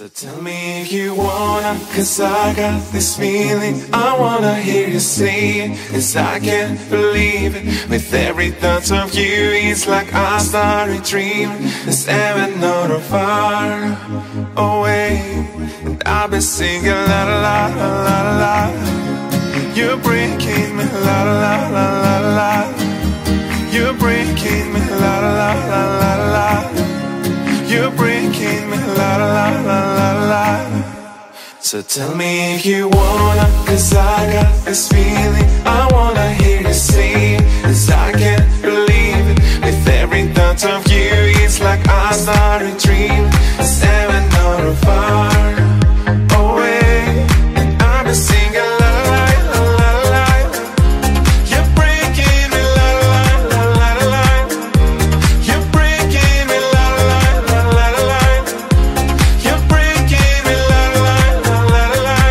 So tell me if you wanna, 'cause I got this feeling. I wanna hear you say it, 'cause I can't believe it. With every thought of you, it's like I started dreaming. There's heaven not far away, and I've been singing la la la la la la. You're breaking me la la la la la la. You're breaking me la la la la la la. You're breaking me la la la la la la. So tell me if you wanna, 'cause I got this feeling. I wanna hear you say it, 'cause I can't believe it. With every thought of you, it's like I started dreaming. It's heaven not far away, and I've been singing la la la la la. You're breaking me la la la la la la. You're breaking me la la la la la la. You're breaking me la la la la la la.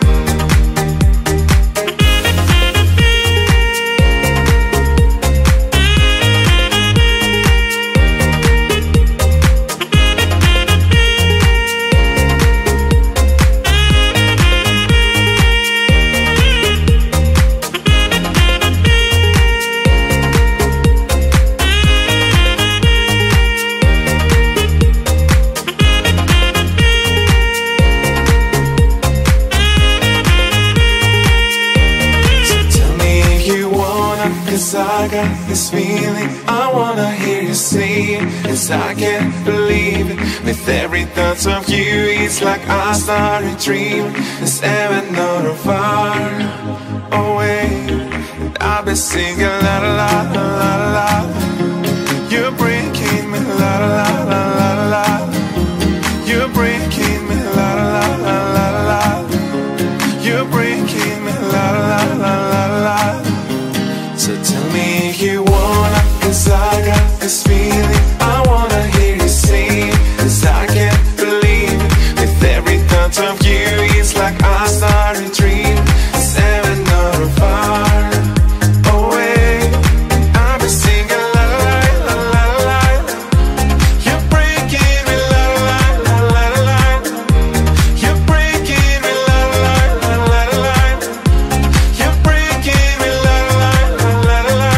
I got this feeling. I wanna hear you say it, 'cause I can't believe it. With every thought of you, it's like I started dreaming. There's heaven not far away, and I've been singing la la la la la la. You're breaking me la la la la la la. You're breaking me la la la la la la. You're breaking me la la la la la la. So tell me if you wanna, 'cause I got this feeling. I wanna hear you say it, 'cause I can't believe it. With every thought of you, it's like I started dreaming. It's heaven not far away, and I've been singing la la la la la. You're breaking me la la la la la. You're breaking me la la la la la. You're breaking me la la la la la.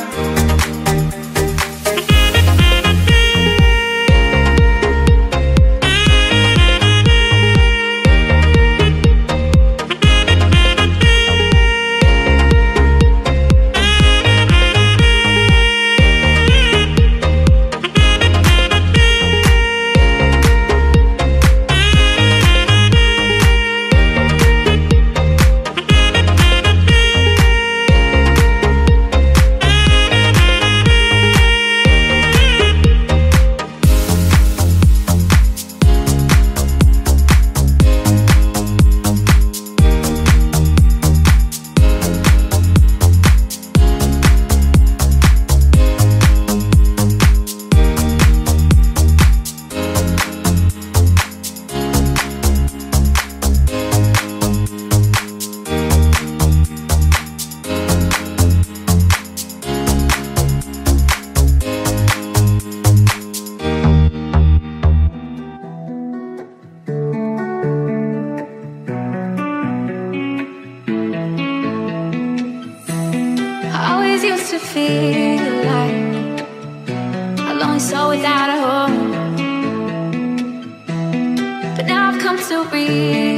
I always used to feel like a lonely soul without a home, but now I've come to realize